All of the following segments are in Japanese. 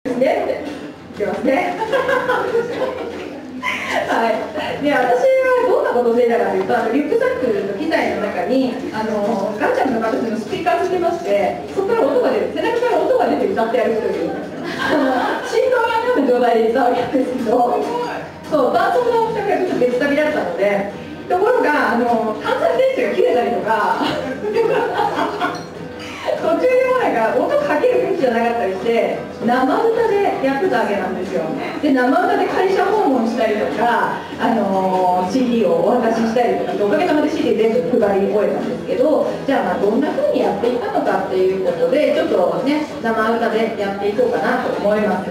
ですねって言ってますね。はい、で私はどんなことをしていたかというと、リュックサックの機材の中にガンチャムの形のスピーカーつけまして、そこから音が出る、背中から音が出て歌ってやるという振動がない状態で歌うわけですけど、そう伴奏の大きさがちょっと別旅だったので、ところが単三電池が切れたりとか途中でもなんか音かける雰囲気じゃなかったりして、生歌でやってたわけなんですよ。で生歌で会社訪問したりとか、CD をお渡ししたりとか、おかげさまで CD 全部配り終えたんですけど、じゃあどんな風にやっていったのかっていうことで、ちょっとね生歌でやっていこうかなと思います。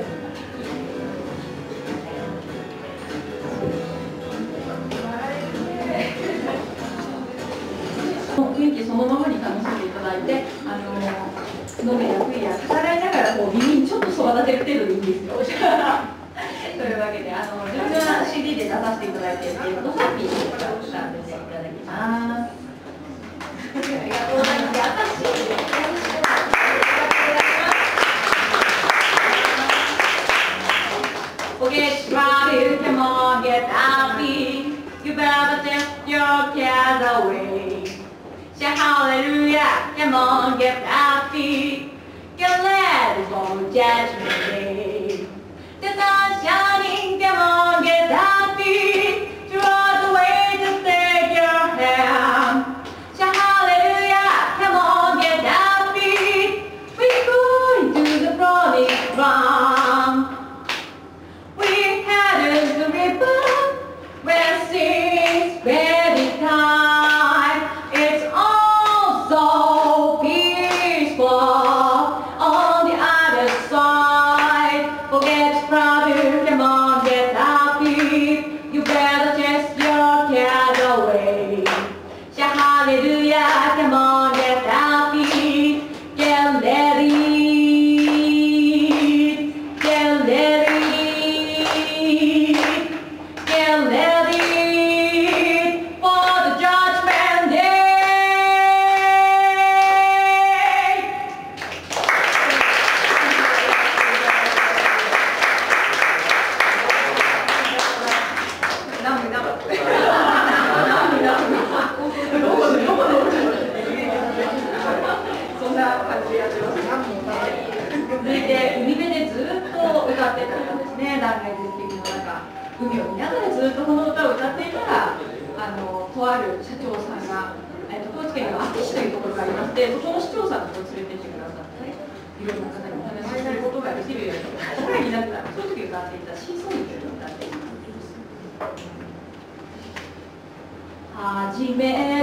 雰囲気そのままに楽しんでいただいて、飲めや食いや語らいながら耳にちょっとそば立てる程度でいいんですよ。というわけで自分が CD で出させていただいているのとハッピーに歌わせていただきます。ありがとうございます。Get started, come on, get happy. You better take your cares away. Shout hallelujah, come on, get happy. Get ready for Judgment Day. The sun's shining, come on, get happy. Throughout the way, just take your hand. Shout hallelujah, come on, get happy. We're going to the promised land. We headed to river where seas ready time. It's all so peaceful on the other side. Forget trouble, come on, get happy. You better chase your cares away. Shout hallelujah, come on, get happy. Get ready, get ready. Get ready for the Judgment Day. そんな感じでやってます。続いて海辺でずっと歌ってた歌ですね。断崖絶壁の中、海を見ながらずっとこの歌を歌っていたら、とある社長さんが、高知県の安芸市というところがありまして、そこの市長さんのところに連れてってくださって、いろんな方にお話しすることができるように社会になったら、その時歌っていたシーソングというのを歌っています。はじめ